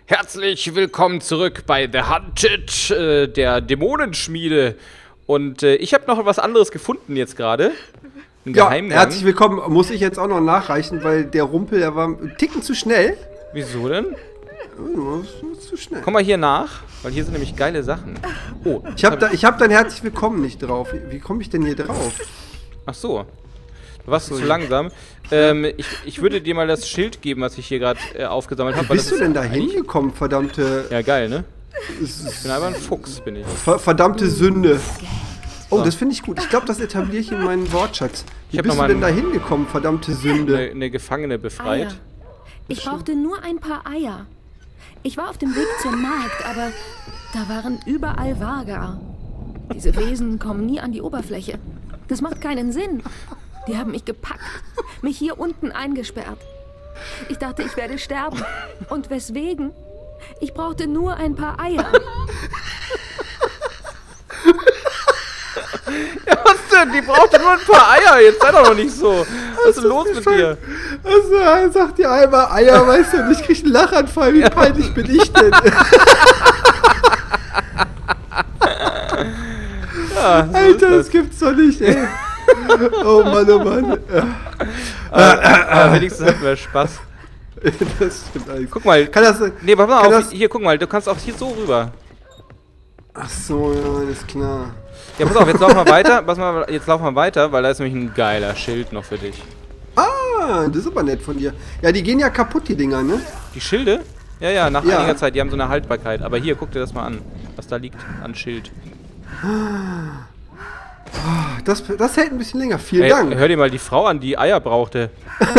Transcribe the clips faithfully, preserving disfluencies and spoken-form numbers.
Herzlich willkommen zurück bei The Hunted, äh, der Dämonenschmiede. Und äh, ich habe noch was anderes gefunden jetzt gerade. Ja, herzlich willkommen. Muss ich jetzt auch noch nachreichen, weil der Rumpel, der war einen Ticken zu schnell. Wieso denn? Ja, zu schnell. Komm mal hier nach, weil hier sind nämlich geile Sachen. Oh, ich habe da, ich hab dein herzlich willkommen nicht drauf. Wie, wie komme ich denn hier drauf? Ach so. Du warst zu langsam. Ähm, ich, ich würde dir mal das Schild geben, was ich hier gerade äh, aufgesammelt habe. Wie bist du denn da hingekommen, verdammte... Ja, geil, ne? Ich bin einfach ein Fuchs, bin ich. Ver verdammte Sünde. Oh, das finde ich gut. Ich glaube, das etabliere ich in meinen Wortschatz. Wie bist du denn da hingekommen, verdammte Sünde? Eine, eine Gefangene befreit. Eier. Ich brauchte nur ein paar Eier. Ich war auf dem Weg zum Markt, aber da waren überall Waga. Diese Wesen kommen nie an die Oberfläche. Das macht keinen Sinn. Die haben mich gepackt, mich hier unten eingesperrt. Ich dachte, ich werde sterben. Und weswegen? Ich brauchte nur ein paar Eier. Ja, was denn? Die brauchte nur ein paar Eier. Jetzt sei doch noch nicht so. Was ist denn los mit dir? Also, sagt dir einmal Eier, weißt du, und ich krieg einen Lachanfall. Wie peinlich bin ich denn? Ja, so Alter, das. das gibt's doch nicht, ey. Oh Mann, oh Mann. Aber, aber wenigstens hatten wir Spaß. Das stimmt eigentlich. Guck mal. Kann das, nee, pass mal kann auf. das, hier, guck mal. Du kannst auch hier so rüber. Ach so, ja, alles klar. Ja, pass auf, jetzt laufen wir weiter. Pass mal, jetzt laufen wir weiter, weil da ist nämlich ein geiler Schild noch für dich. Ah, das ist aber nett von dir. Ja, die gehen ja kaputt, die Dinger, ne? Die Schilde? Ja, ja, nach ja. einiger Zeit. Die haben so eine Haltbarkeit. Aber hier, guck dir das mal an, was da liegt an Schild. Das, das hält ein bisschen länger. Vielen Ey, Dank. Hör dir mal die Frau an, die Eier brauchte.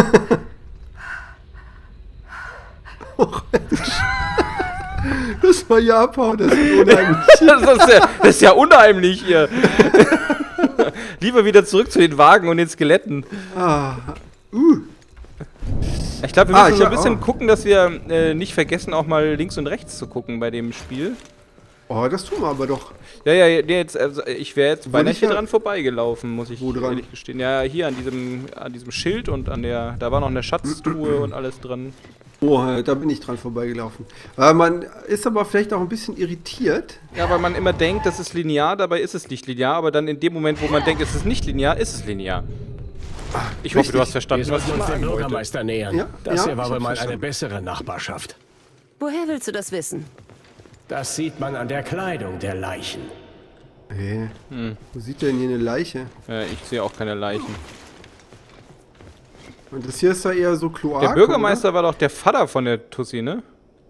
Das war ja abhauen, das ist unheimlich. das, ist ja, das ist ja unheimlich hier. Lieber wieder zurück zu den Wagen und den Skeletten. Ah. Uh. Ich glaube, wir ah, müssen so ein bisschen oh. gucken, dass wir äh, nicht vergessen, auch mal links und rechts zu gucken bei dem Spiel. Oh, das tun wir aber doch. Ja, ja, jetzt, also ich wäre jetzt beinahe hier ja dran vorbeigelaufen, muss ich Wo dran? ehrlich gestehen. Ja, hier an diesem, an diesem Schild und an der, da war noch eine Schatztruhe und alles dran. Oh, da bin ich dran vorbeigelaufen. Äh, man ist aber vielleicht auch ein bisschen irritiert. Ja, weil man immer denkt, das ist linear, dabei ist es nicht linear, aber dann in dem Moment, wo man denkt, es ist nicht linear, ist es linear. Ich hoffe, du hast verstanden, wir was ich uns dem sagen Bürgermeister wollte. nähern. Ja, das ja, hier war ich wohl hab's mal verstanden. eine bessere Nachbarschaft. Woher willst du das wissen? Das sieht man an der Kleidung der Leichen. Hey, Hm. wo sieht denn hier eine Leiche? Ja, ich sehe auch keine Leichen. Und das hier ist ja eher so Kloak, Der Bürgermeister war doch der Vater von der Tussi, ne?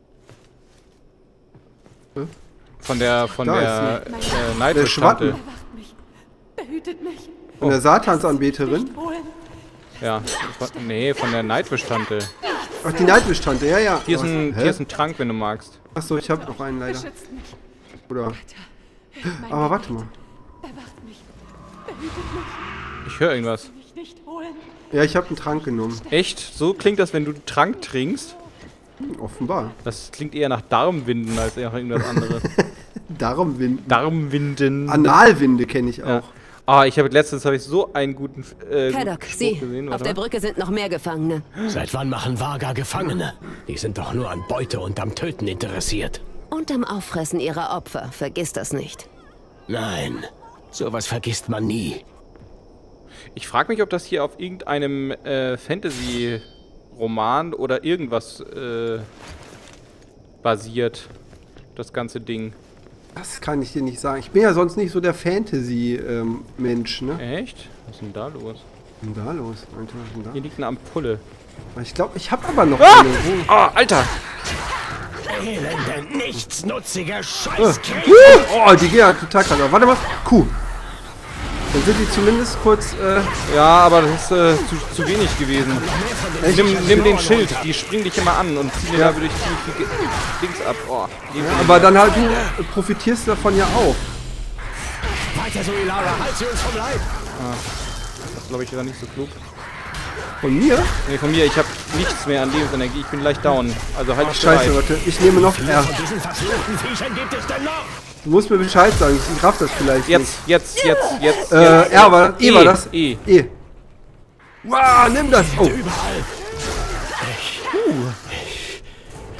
Hä? Von der, von Da der ist äh, Der Nightwish-Tante. Schwatten. Bewacht mich. Behütet mich. Und der Satansanbeterin. Nicht holen. Ja, von, nee, von der Nightwish-Tante. Ach, die Nightwish-Tante, ja, ja. Hier ist, ein, Hä? hier ist ein Trank, wenn du magst. Achso, ich hab noch einen leider. Beschützt mich. Oder? Mein Aber warte mal. Bewacht mich. Behütet mich. Ich höre irgendwas. Mich nicht holen. Ja, ich habe einen Trank genommen. Echt? So klingt das, wenn du Trank trinkst? Hm, offenbar. Das klingt eher nach Darmwinden als eher nach irgendwas anderes. Darmwinden. Darmwinden. Analwinde kenne ich auch. Ja. Ah, ich habe letztens habe ich so einen guten äh, Haddock, Spruch sieh, gesehen. auf Warte der mal. Brücke sind noch mehr Gefangene. Seit wann machen Waga Gefangene? Die sind doch nur an Beute und am Töten interessiert. Und am Auffressen ihrer Opfer, vergiss das nicht. Nein, sowas vergisst man nie. Ich frage mich, ob das hier auf irgendeinem äh, Fantasy-Roman oder irgendwas äh, basiert. Das ganze Ding. Das kann ich dir nicht sagen. Ich bin ja sonst nicht so der Fantasy-Mensch, ne? Echt? Was ist denn da los? Was ist denn da los? Alter, was ist denn Hier liegt eine Ampulle. da? Ich glaube, ich habe aber noch Ah! eine. Oh. Ah, Alter! Elende, nichtsnutziger Ah. Scheißkrieg! Oh, die geht ja total krank. Warte mal. Kuh. Dann sind die zumindest kurz, äh, Ja, aber das ist äh, zu, zu wenig gewesen. echt? Nimm, nimm den Schild, die springen dich immer an und ziehen dir Ja. da durch die, die Dings ab. Oh, die- Aber dann halt, du profitierst davon ja auch. Weiter so, Ilara, halt sie uns vom Leib! das glaube ich wieder nicht so klug. Von mir? Nee, von mir, ich habe nichts mehr an Lebensenergie. Ich bin leicht down. Also halt dich Scheiße, bereit. Leute. Ich nehme noch R. Von diesen verfluchten Viechern gibt es denn noch? Du musst mir Bescheid sagen. Ich raff das vielleicht Jetzt, jetzt, jetzt, jetzt. nicht. Äh, R war, E war das. E. E. Wow, nimm das. Oh. Überall.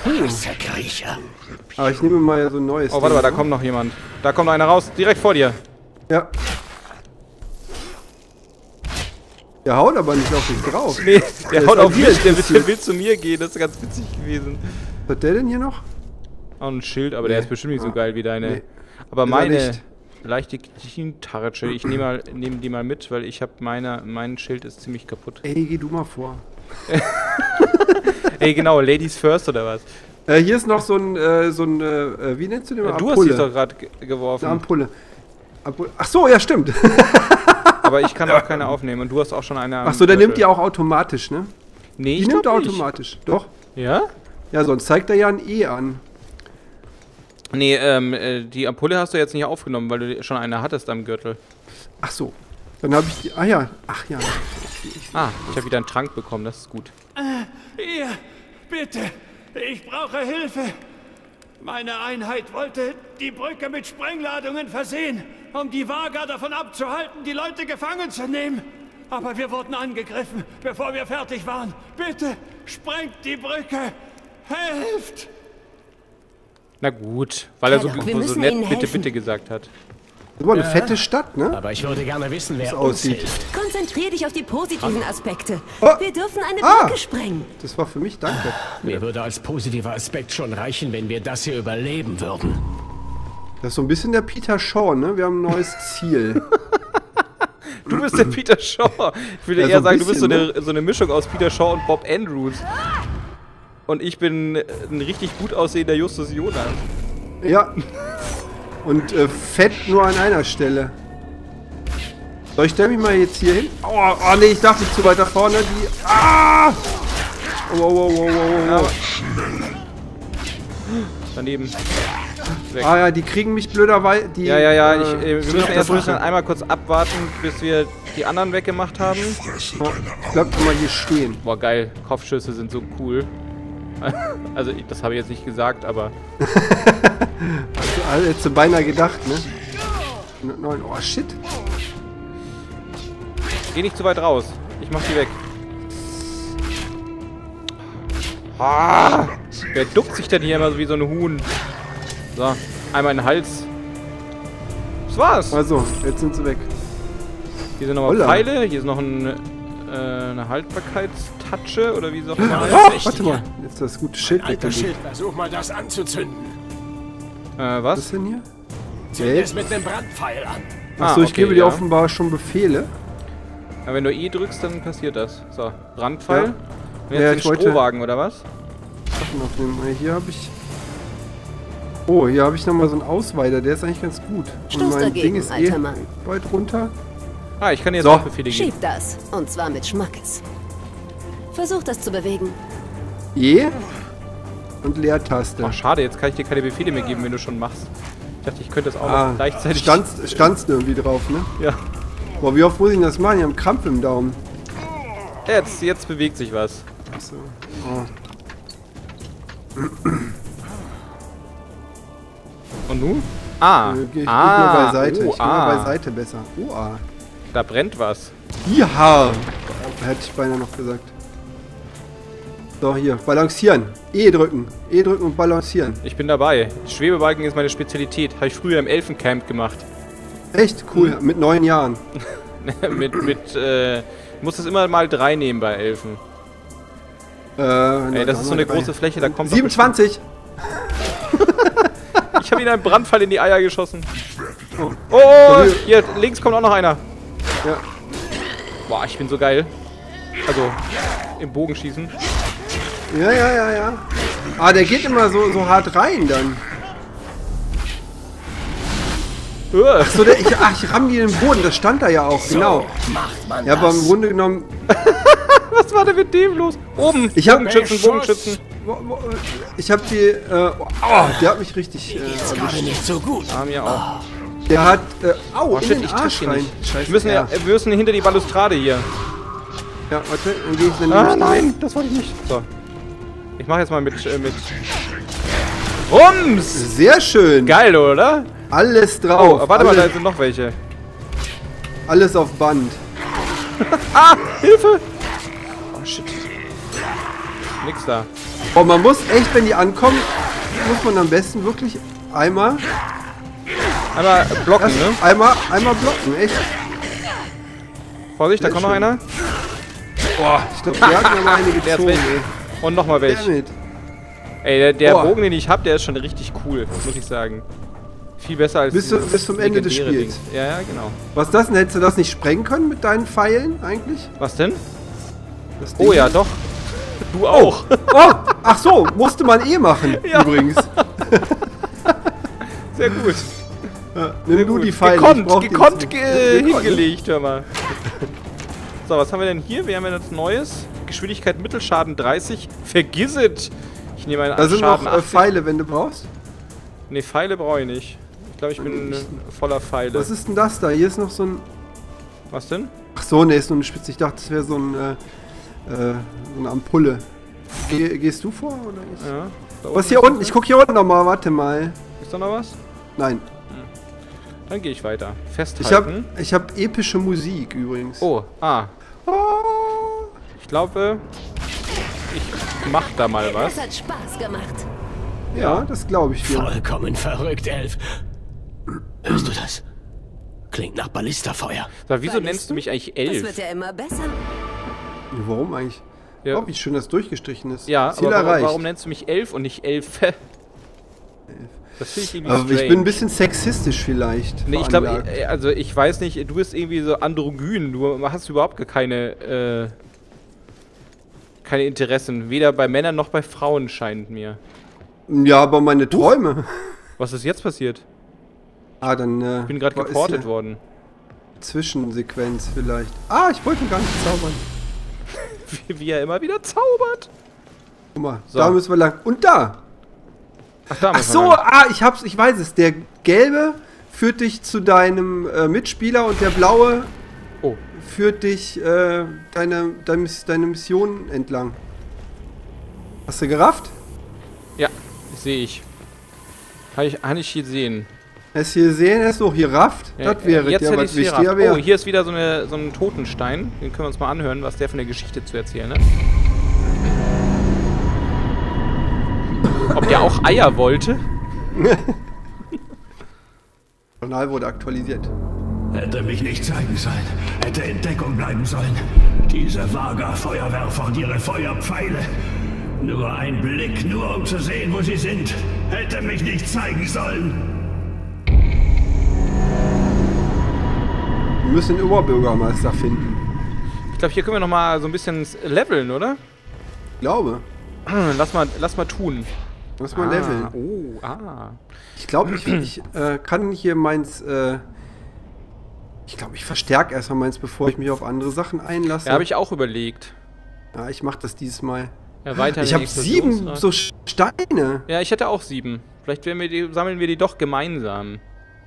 Griecher. Aber ich nehme mal so ein neues. Oh, warte mal, da Ding, kommt noch jemand. Da kommt noch einer raus, direkt vor dir. Ja. Der haut aber nicht auf mich drauf. Nee, der, der haut auf mich, der, der der will zu mir gehen, das ist ganz witzig gewesen. Was hat der denn hier noch? Auch ein Schild, aber nee. der ist bestimmt nicht so geil wie deine. Nee. Aber ist meine leichte Tartsche, ich nehme mal, nehm die mal mit, weil ich habe meine, mein Schild ist ziemlich kaputt. Ey, geh du mal vor. Ey, genau, Ladies first oder was? Äh, hier ist noch so ein, äh, so ein, äh, wie nennst du den? Ja, du Ampulle. hast dich doch gerade geworfen. Eine Ampulle. Ampulle. Ach so, ja, stimmt. Aber ich kann auch keine aufnehmen und du hast auch schon eine. Ach so, der nimmt die auch automatisch, ne? Nee, die ich nimmt er nicht. automatisch. Doch. Ja? Ja, sonst zeigt er ja ein E an. Nee, ähm, äh, die Ampulle hast du jetzt nicht aufgenommen, weil du schon eine hattest am Gürtel. Ach so. Dann habe ich die. Ah ja. Ach ja. Ah, ich habe wieder einen Trank bekommen, das ist gut. Äh, ihr, bitte. Ich brauche Hilfe. Meine Einheit wollte die Brücke mit Sprengladungen versehen, um die Vaga davon abzuhalten, die Leute gefangen zu nehmen. Aber wir wurden angegriffen, bevor wir fertig waren. Bitte, sprengt die Brücke. Helft! Na gut, weil er so, Ja, wir so müssen nett ihnen bitte, helfen. bitte gesagt hat. Das war eine fette Stadt, ne? Aber ich würde gerne wissen, wer Das uns aussieht. hilft. Konzentrier dich auf die positiven Aspekte. Oh. Wir dürfen eine Ah. Brücke sprengen. Das war für mich, danke. Mir würde als positiver Aspekt schon reichen, wenn wir das hier überleben würden. Das ist so ein bisschen der Peter Shaw, ne? Wir haben ein neues Ziel. Du bist der Peter Shaw. Ich würde Ja, so eher ein sagen, du bist so bisschen, eine, so eine Mischung aus Peter Shaw und Bob Andrews. Und ich bin ein richtig gut aussehender Justus Jonas. Ja. Und äh, fett nur an einer Stelle. So, ich stelle mich mal jetzt hier hin. Oh, oh nee, ich darf nicht zu weit da vorne. Die. Ah! Oh, oh, oh, oh, oh, oh. Daneben. Weg. Ah ja, die kriegen mich blöderweise. Die, Ja, ja, ja, ich, äh, äh, wir müssen das erst müssen machen. einmal kurz abwarten, bis wir die anderen weggemacht haben. Oh, ich bleib doch mal hier stehen. Boah, geil. Kopfschüsse sind so cool. Also, ich, das habe ich jetzt nicht gesagt, aber... Also, hättest du beinahe gedacht, ne? neun. Oh, shit. Geh nicht zu weit raus. Ich mach die weg. Ah, wer duckt sich denn hier immer so wie so ein Huhn? So, einmal in den Hals. Das war's. Also, jetzt sind sie weg. Hier sind nochmal Holla. Pfeile. Hier ist noch ein, äh, eine Haltbarkeitstatsche oder wie sagt man das? Oh, warte mal. Jetzt ist das gute Schild Alter weggelegt. Schild, versuch mal das anzuzünden. Äh, Was ist was? denn hier? Zünd Ey. es mit einem Brandpfeil an. Achso, Ah, ich okay, gebe dir ja. offenbar schon Befehle. Ja, wenn du E drückst, dann passiert das. So, Brandpfeil. Ja. Und jetzt Ja, den ich wollte- Strohwagen, oder was? Sachen aufnehmen. Hier habe ich... Oh, hier habe ich nochmal so einen Ausweider. Der ist eigentlich ganz gut. Stoß dagegen, alter Mann. weit runter. Ah, ich kann jetzt So. auch Befehle geben. Schieb das. Und zwar mit Schmackes. Versuch das zu bewegen. E und Leertaste. Ach, schade, jetzt kann ich dir keine Befehle mehr geben, wenn du schon machst. Ich dachte, ich könnte das auch Ah, noch gleichzeitig... standst, standst irgendwie drauf, ne? Ja. Boah, wie oft muss ich denn das machen? Ich habe einen Krampf im Daumen. Jetzt, jetzt bewegt sich was. Achso. Oh. Und nun? Ah, Äh, geh, ich ah, geh mal beiseite. oh, ich geh ah. mal beiseite besser. Oh, ah. Da brennt was. Ja! Hätte ich beinahe noch gesagt. So, hier. Balancieren. E drücken. E drücken und balancieren. Ich bin dabei. Schwebebalken ist meine Spezialität. Habe ich früher im Elfencamp gemacht. Echt cool. Mit neun Jahren. mit, mit, äh, muss das immer mal drei nehmen bei Elfen. Äh, Ey, das ist so eine große Fläche, da kommt doch siebenundzwanzig. Ich habe ihn einen Brandpfeil in die Eier geschossen. Oh. Oh, hier, links kommt auch noch einer. Ja. Boah, ich bin so geil. Also, im Bogenschießen. Ja, ja, ja, ja. Ah, der geht immer so, so hart rein dann. Uah. So, der, ich, ach, ich ramm die in den Boden. Das stand da ja auch, genau. Macht man Ja, aber im das. Grunde genommen... Was war denn mit dem los? Oben, Ich hab- Bogenschützen, Bogenschützen. wo- wo- Ich hab die... Äh, oh, der hat mich richtig... Äh, Ist gerade nicht so gut. Ah, mir auch. der hat... Äh, au, Oh, in shit, den ich Arsch treffe ihn rein. nicht. Scheiße. Wir müssen, ja, wir müssen hinter die Balustrade hier. Ja, warte, dann gehe ich dann Ah, nämlich- nein, das wollte ich nicht. So. Ich mache jetzt mal mit, äh, mit... Rums! Sehr schön. Geil, oder? Alles Oh, drauf. warte mal, da alles, sind noch welche. alles auf Band. Ah, Hilfe! Oh, shit. Nix da. Oh, man muss echt, wenn die ankommen, muss man am besten wirklich einmal... Einmal blocken, Das, ne? einmal, einmal blocken, echt. Vorsicht, da Sehr kommt noch schön. einer. Boah, ich glaube, der hat mir mal eine Der ist gezogen, weg. ey. Und nochmal welch. Damit. Ey, der, der Boah. Bogen, den ich hab, der ist schon richtig cool, muss ich sagen. Viel besser als Bis zu- dieses bis zum Ende des legendäre Spiels. Ding. Ja, ja, genau. Was ist das denn? Hättest du das nicht sprengen können mit deinen Pfeilen eigentlich? Was denn? Das Ding? Oh ja, doch. Du auch. Oh, ach so, musste man eh machen, Ja. übrigens. Sehr gut. Ja, nimm du Gut. die Pfeile. ich Gekonnt, brauch die gekonnt jetzt ge nicht. Gekonnt. hingelegt, hör mal. So, was haben wir denn hier? Wir haben ja das Neues. Geschwindigkeit Mittelschaden dreißig. Vergiss es. Ich nehme einen Da sind Schaden noch äh, achtzig. Pfeile, wenn du brauchst. Ne, Pfeile brauche ich nicht. Ich glaube, ich bin äh, voller Pfeile. Was ist denn das da? Hier ist noch so ein... Was denn? Ach so, ne, ist nur eine Spitze. Ich dachte, das wäre so, ein, äh, äh, so eine Ampulle. Geh, gehst du vor? Oder ich? Ja. Da Was hier unten? Ich guck hier unten nochmal, warte mal. Ist da noch was? Nein. Dann gehe ich weiter. Ich Festhalten. habe ich hab epische Musik übrigens. Oh, ah. Oh. Ich glaube, ich mach da mal was. Das hat Spaß gemacht. Ja, das glaube ich dir. Vollkommen verrückt, Elf. Hörst du das? Klingt nach Ballistafeuer. Sag, wieso Ballisten? nennst du mich eigentlich Das elf? wird ja immer besser. Warum eigentlich? Ja. Oh, wie schön das durchgestrichen ist. Ja, Ziel aber warum, erreicht. warum nennst du mich elf und nicht elfe? Das finde ich irgendwie Also strange. ich bin ein bisschen sexistisch vielleicht. Nee, ich glaube, veranlagt. also ich weiß nicht, du bist irgendwie so androgyn. Du hast überhaupt gar keine, äh, keine Interessen. Weder bei Männern noch bei Frauen, scheint mir. Ja, aber meine Träume. Was ist jetzt passiert? Ah, dann. Äh, Ich bin gerade war- ist geportet hier worden. Zwischensequenz vielleicht. Ah, ich wollte gar nicht zaubern. Wie, wie er immer wieder zaubert. Guck mal, So. da müssen wir lang. Und da! Ach, da Ach muss so, man lang. ah, ich hab's, ich weiß es. Der gelbe führt dich zu deinem äh, Mitspieler und der blaue Oh, führt dich äh, deine, deine, deine Mission entlang. Hast du gerafft? ja, sehe ich. Habe ich, hab ich gesehen. Hast du gesehen, hast du auch gerafft? Ja, das wäre jetzt ja hätte was ich's wichtiger gerafft. wäre. Oh, hier ist wieder so, eine, so ein Totenstein. Den können wir uns mal anhören, was der von der Geschichte zu erzählen hat. Ob der auch Eier wollte? Journal wurde aktualisiert. Hätte mich nicht zeigen sollen. Hätte in Deckung bleiben sollen. Diese Vaga-Feuerwerfer und ihre Feuerpfeile. Nur ein Blick, nur um zu sehen, wo sie sind. Hätte mich nicht zeigen sollen. Wir müssen den Oberbürgermeister finden. Ich glaube, hier können wir noch mal so ein bisschen leveln, oder? Ich glaube. Lass mal, lass mal tun. Lass mal leveln. Oh, ah. Ich glaube, ich, ich äh, kann hier meins. Äh, ich glaube, ich verstärke erstmal meins, bevor ich mich auf andere Sachen einlasse. Ja, habe ich auch überlegt. Ja, ich mache das dieses Mal. Erweitern Ich den habe sieben Explosionsrad. so Steine. Ja, ich hätte auch sieben. Vielleicht werden wir die, sammeln wir die doch gemeinsam.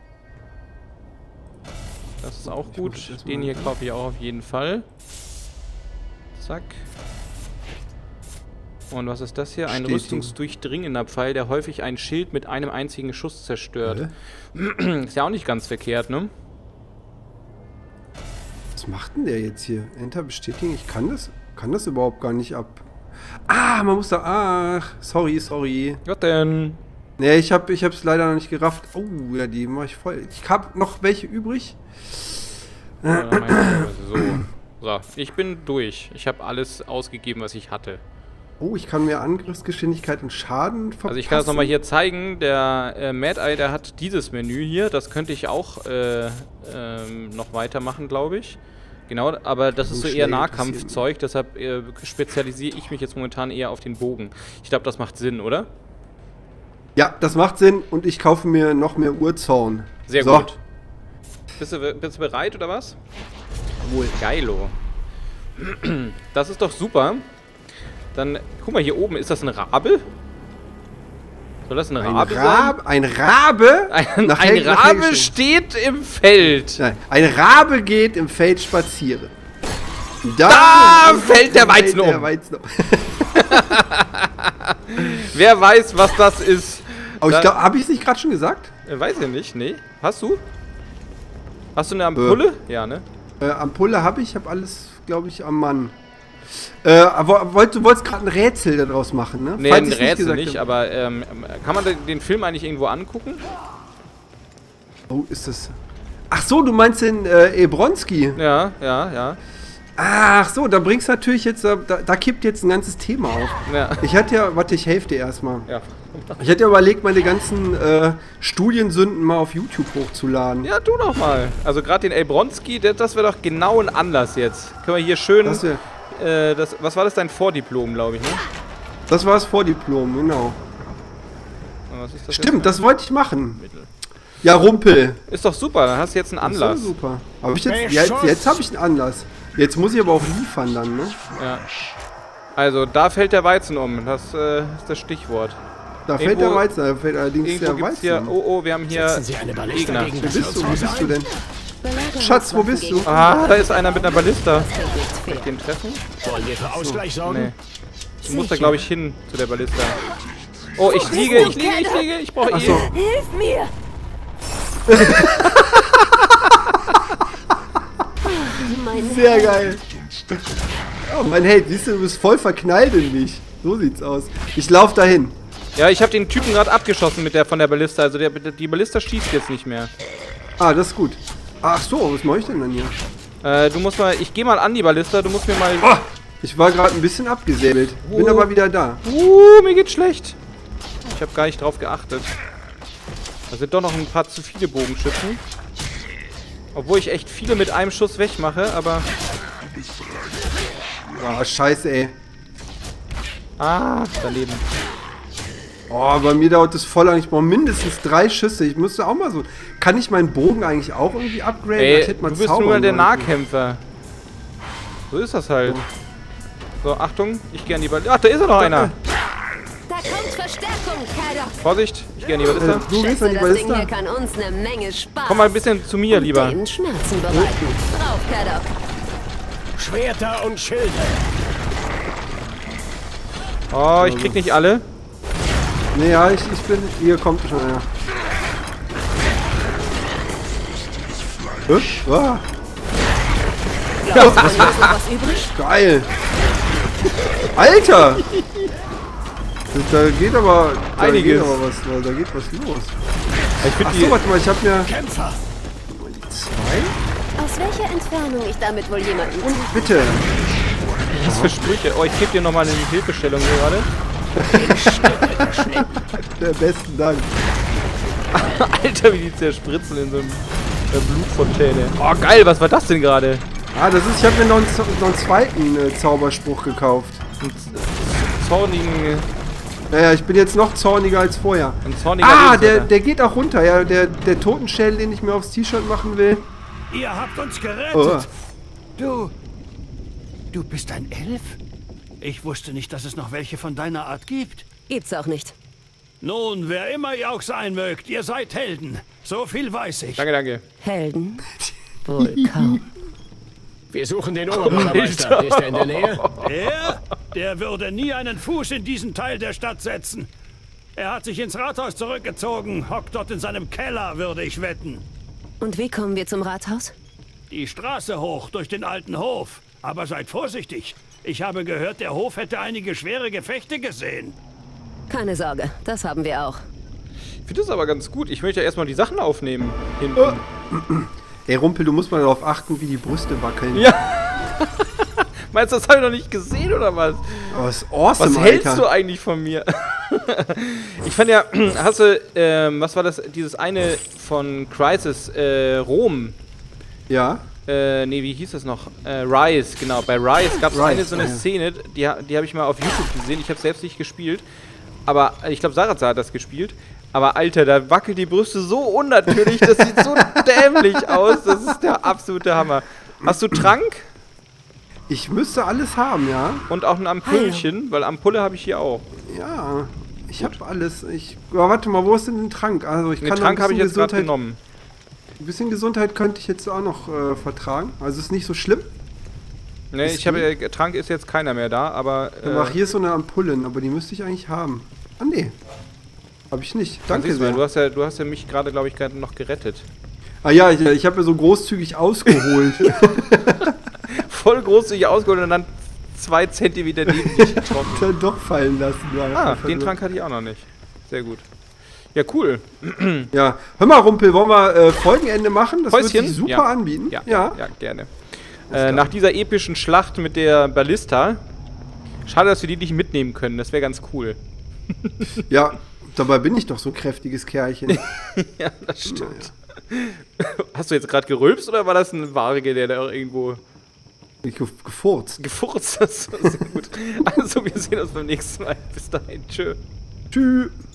Das ist auch Ich gut. muss das Den mal- hier kaufe ich auch auf jeden Fall. Zack. Und was ist das hier? Ein Bestätigen. rüstungsdurchdringender Pfeil, der häufig ein Schild mit einem einzigen Schuss zerstört. Ist ja auch nicht ganz verkehrt, ne? Was macht denn der jetzt hier? Enter bestätigen? Ich kann das, kann das überhaupt gar nicht ab. Ah, man muss da. Ach, sorry, sorry. Was denn? Nee, ich habe ich hab's leider noch nicht gerafft. Oh, ja, die mache ich voll. Ich habe noch welche übrig. Ja, dann meine ich, so. So, ich bin durch. Ich habe alles ausgegeben, was ich hatte. Oh, ich kann mehr Angriffsgeschwindigkeit und Schaden verpassen. Also ich kann das nochmal hier zeigen. Der äh, Mad Eye, der hat dieses Menü hier. Das könnte ich auch äh, ähm, noch weitermachen, glaube ich. Genau, aber das So ist so schnell eher geht das Nahkampfzeug. Deshalb äh, spezialisiere ich mich jetzt momentan eher auf den Bogen. Ich glaube, das macht Sinn, oder? Ja, das macht Sinn und ich kaufe mir noch mehr Urzorn. Sehr So. gut. Bist du, bist du bereit, oder was? Wohl, geilo. Das ist doch super. Dann, guck mal, hier oben, ist das ein Rabe? Soll das ein Ein Rabe sein? Rabe? Ein Rabe? Ein, Nach ein Hel- nach Rabe Helgeschwung. steht im Feld. Nein, ein Rabe geht im Feld spazieren. Da fällt der Weizen der um. Weizen um. Wer weiß, was das ist? Aber ich Da- glaube, habe ich es nicht gerade schon gesagt? Äh, Weiß ich nicht, nee. Hast du? Hast du eine Ampulle? Ja, ne? Äh, Ampulle habe ich, habe alles, glaube ich, am Mann. Äh, aber wollt, du wolltest gerade ein Rätsel daraus machen, ne? Nee, Falls ein ich's Rätsel gesagt nicht, habe. aber ähm, kann man den Film eigentlich irgendwo angucken? Oh, ist das... Ach so, du meinst den äh, Ebronski? Ja, ja, ja. Ach so, da bringst du natürlich jetzt... Da, da kippt jetzt ein ganzes Thema auf. Ja. Ich hatte ja... Warte, ich helfe dir erstmal. Ja. Ich hatte ja überlegt, meine ganzen äh, Studiensünden mal auf YouTube hochzuladen. Ja, tu doch mal. Also gerade den Elbronski, das, das wäre doch genau ein Anlass jetzt. Können wir hier schön... Das wär, Äh, das, was war das, dein Vordiplom, glaube ich, ne? das war das Vordiplom, genau. Was ist das Stimmt, jetzt? das wollte ich machen. Ja, Rumpel. Ist doch super, dann hast du jetzt einen Das ist Anlass. doch super. Hab ich jetzt jetzt, jetzt habe ich einen Anlass. Jetzt muss ich aber auch liefern dann, ne? Ja. Also, da fällt der Weizen um. Das äh, ist das Stichwort. Da fällt Irgendwo- der Weizen, da fällt allerdings Irgendwo der gibt's Weizen. hier... Oh, oh, wir haben hier Setzen Sie eine Ballista Gegner. gegen Wo das bist du? Wo Wirtshaus bist du ein? denn? Schatz, wo bist du? Ah, da ist einer mit einer Ballista. Kann ich den treffen? Wollen wir für Ausgleich sorgen? Nee. Ich muss da, glaube ich, hin zu der Ballista. Oh, ich liege, ich liege, ich liege. Ich brauche Ach ihn. so. Hilf mir! Mein Sehr geil. Oh, mein Held, siehst du, du bist voll verknallt in mich. So sieht's aus. Ich lauf dahin. Ja, ich habe den Typen gerade abgeschossen mit der von der Ballista. Also der, die Ballista schießt jetzt nicht mehr. Ah, das ist gut. Ach so, was mache ich denn dann hier? Äh, du musst mal... Ich gehe mal an die Ballista. Du musst mir mal... Oh, ich war gerade ein bisschen abgesäbelt. Bin Oh. aber wieder da. Uh, mir geht's schlecht. Ich habe gar nicht drauf geachtet. Da sind doch noch ein paar zu viele Bogenschützen. Obwohl ich echt viele mit einem Schuss wegmache, aber... Oh, scheiße, ey. Ah, daneben. Oh, bei mir dauert das voll lang. Ich brauche mindestens drei Schüsse. Ich müsste auch mal so... Kann ich meinen Bogen eigentlich auch irgendwie upgraden? Ey, Ich hätte mal du bist zaubern nur der sollen. Nahkämpfer. So ist das halt. So, Achtung, ich gehe an die Ballista. Ach, da ist er noch einer. Da kommt Verstärkung, Kadok. Vorsicht, ich gehe an die Ballista. Äh, du gehst Schätze, an die das Ding hier Ballista? kann uns eine Menge Spaß Komm mal ein bisschen zu mir, und lieber. denen Schmerzen bereiten. Drauf, Kadok. Schwerter und Schilde. Oh, ich krieg nicht alle. Nee, ja, ich, ich bin... Hier kommt schon einer. Hä? Ah, Ja, ist noch was übrig? geil. Alter! Da geht aber... Da Einiges. Geht aber was, da geht was los. Ich finde Achso, die... warte mal, ich hab mir... Kämpfer. Zwei? Aus welcher Entfernung ich damit wohl jemanden... Bitte. Was für Sprüche? Oh, ich gebe dir nochmal eine Hilfestellung hier gerade. Der besten Dank. Alter, wie die zerspritzen in so einem äh, Blutfontäne. Oh, geil, was war das denn gerade? Ah, das ist... Ich habe mir noch einen, noch einen zweiten äh, Zauberspruch gekauft. Ein zornigen... Naja, ich bin jetzt noch zorniger als vorher. Ein zorniger Ah, der, Lebensretter. der geht auch runter. Ja, der, der Totenschädel, den ich mir aufs T-Shirt machen will. Ihr habt uns gerettet. Oh. Du... Du bist ein Elf? Ich wusste nicht, dass es noch welche von deiner Art gibt. Gibt's auch nicht. Nun, wer immer ihr auch sein mögt, ihr seid Helden. So viel weiß ich. Danke, danke. Helden? Wohl kaum. Wir suchen den Oberbürgermeister. Ist er in der Nähe? Er? Der würde nie einen Fuß in diesen Teil der Stadt setzen. Er hat sich ins Rathaus zurückgezogen, hockt dort in seinem Keller, würde ich wetten. Und wie kommen wir zum Rathaus? Die Straße hoch durch den alten Hof. Aber seid vorsichtig. Ich habe gehört, der Hof hätte einige schwere Gefechte gesehen. Keine Sorge, das haben wir auch. Ich finde das aber ganz gut. Ich möchte ja erstmal die Sachen aufnehmen. Hinten. Oh. Ey, Rumpel, du musst mal darauf achten, wie die Brüste wackeln. Ja. Meinst du, das habe ich noch nicht gesehen, oder was? Oh, das ist awesome, Was hältst Alter. du eigentlich von mir? Ich fand ja, hast du, ähm, was war das, dieses eine von Crysis, äh, Rom? Ja? Äh, nee, wie hieß das noch? Äh, Rise, genau. Bei Rise gab es Rise, eine so eine ja. Szene, die, ha- die habe ich mal auf YouTube gesehen. Ich habe selbst nicht gespielt. Aber äh, ich glaube, Sarazar hat das gespielt. Aber Alter, da wackelt die Brüste so unnatürlich. Das sieht so dämlich aus. Das ist der absolute Hammer. Hast du Trank? Ich müsste alles haben, ja? Und auch ein Ampullchen? Weil Ampulle habe ich hier auch. Ja. Ich hab alles. Ich. Oh, warte mal, wo ist denn ein Trank? Also ich Den kann noch Trank ein habe ich bisschen jetzt gerade Gesundheit. genommen. Ein bisschen Gesundheit könnte ich jetzt auch noch äh, vertragen. Also ist nicht so schlimm. Ne, Ist ich habe äh, Trank ist jetzt keiner mehr da, aber. Äh, Ach, hier ist so eine Ampullen, aber die müsste ich eigentlich haben. Ah, nee. Hab ich nicht. Danke siehst du mal, sehr. du hast ja, du hast ja mich gerade, glaube ich, gerade noch gerettet. Ah ja, ich, ich habe ja so großzügig ausgeholt. Voll großzügig ausgeholt und dann zwei Zentimeter neben dich getroffen. Dann doch fallen lassen. Ah, den Trank hatte ich auch noch nicht. Sehr gut. Ja, cool. Ja, hör mal, Rumpel, wollen wir äh, Folgenende machen? Das Häuschen? würde sich super ja. anbieten. Ja, ja. ja gerne. Äh, nach dieser epischen Schlacht mit der Ballista. Schade, dass wir die nicht mitnehmen können. Das wäre ganz cool. Ja, dabei bin ich doch so ein kräftiges Kerlchen. Ja, das stimmt. Naja. Hast du jetzt gerade gerülpst oder war das ein Warge, der da irgendwo... Ich ge gefurzt. Gefurzt? Das ist sehr gut. Also, wir sehen uns beim nächsten Mal. Bis dahin. Tschö. Tschüss.